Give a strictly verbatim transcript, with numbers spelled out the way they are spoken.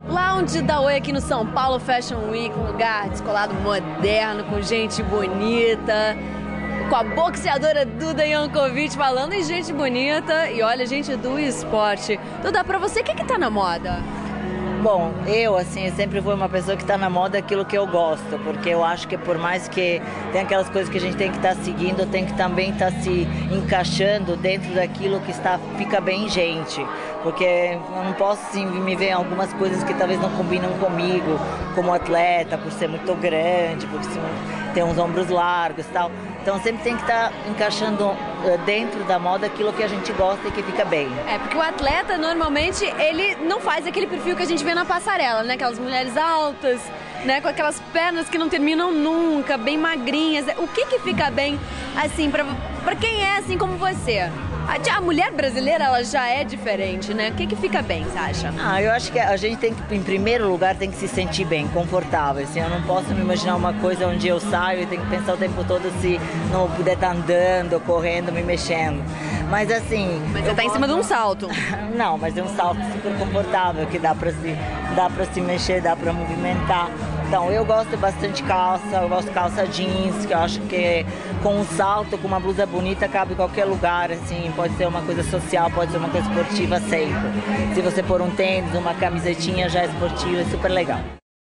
Lounge da Oi aqui no São Paulo Fashion Week, um lugar descolado moderno, com gente bonita, com a boxeadora Duda Yankovic falando em gente bonita e olha, gente do esporte. Duda, pra você, o que que tá na moda? Bom, eu assim, eu sempre fui uma pessoa que está na moda aquilo que eu gosto, porque eu acho que por mais que tem aquelas coisas que a gente tem que estar tá seguindo, tem que também estar tá se encaixando dentro daquilo que está, fica bem em gente. Porque eu não posso assim, me ver em algumas coisas que talvez não combinam comigo, como atleta, por ser muito grande, por ter uns ombros largos e tal. Então sempre tem que estar tá encaixando dentro da moda aquilo que a gente gosta e que fica bem. É, porque o atleta normalmente ele não faz aquele perfil que a gente vê na passarela, né? Aquelas mulheres altas, né? Com aquelas pernas que não terminam nunca, bem magrinhas. O que que fica bem, assim, pra, pra quem é assim como você? A, a mulher brasileira, ela já é diferente, né? O que que fica bem, você acha? Ah, eu acho que a gente tem que, em primeiro lugar, tem que se sentir bem, confortável. Assim, eu não posso me imaginar uma coisa onde eu saio e tenho que pensar o tempo todo se não puder estar andando, correndo, me mexendo. Mas assim... Mas você tá em cima de um salto. Não, mas é um salto super confortável, que dá pra se, dá pra se mexer, dá pra movimentar. Então, eu gosto bastante de calça, eu gosto de calça jeans, que eu acho que com um salto, com uma blusa bonita, cabe em qualquer lugar, assim, pode ser uma coisa social, pode ser uma coisa esportiva sempre. Se você pôr um tênis, uma camisetinha já é esportiva, é super legal.